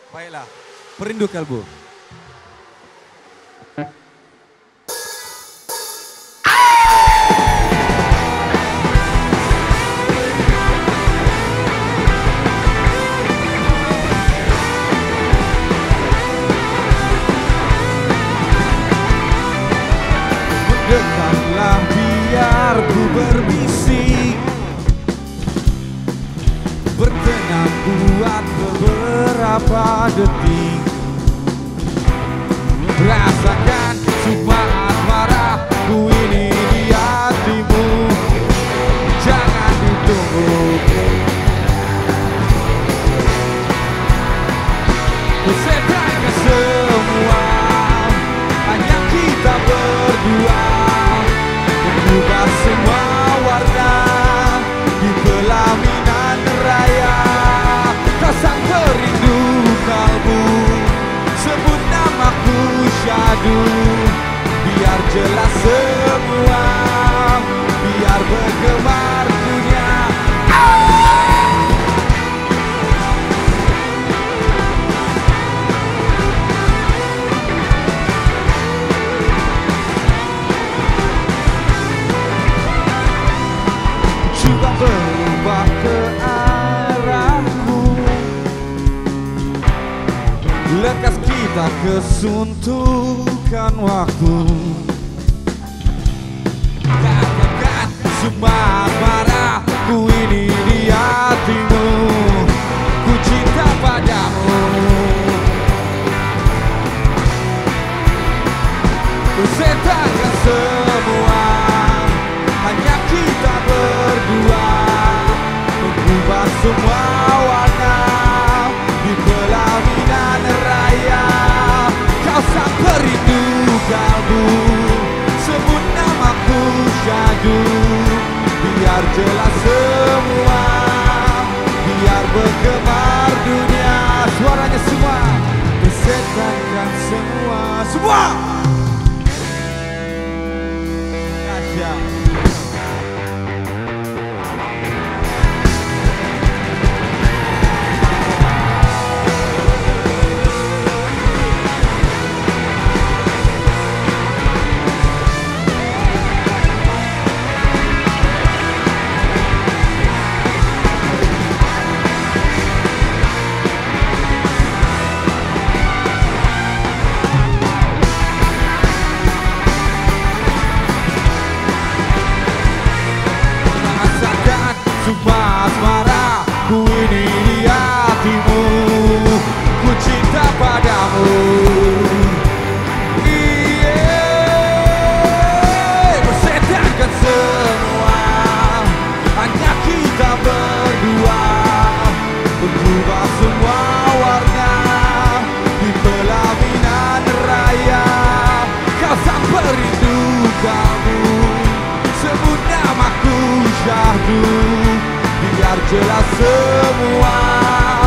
Baiklah, Perindu Kalbu. Dekatlah biar ku berbisik, bertenang buat beberapa detik. Rasakan sumpah marahku ini di hatimu. Jangan ditunggu, ku sebarkan semua, hanya kita berdua. Mengubah semua warna di pelaminan raya. Kau sang perindu kalbu, sebut namaku syahdu. Biar jelas semua, biar bergemar dunia. Coba berubah ke arahku, lekas kita kesuntukan waktu. Katakan semua marahku ini di hatimu. Ku cinta padamu, ku sebarkan semua, hanya kita berdua. Mengubah semua warna di pelaminan raya. Kau sang perindu kalbu, sebut namaku syahdu. Biar jelas semua, biar bergemar dunia. Suaranya semua, disetankan semua. Semua dahsyat. Sumpah asmaraku ini di hatimu. Ku cinta padamu. Bersetankan semua, hanya kita berdua. Berubah semua warna di pelaminan raya. Kau sang perindu kalbu, sebut namaku syahdu. Biar jelas semua,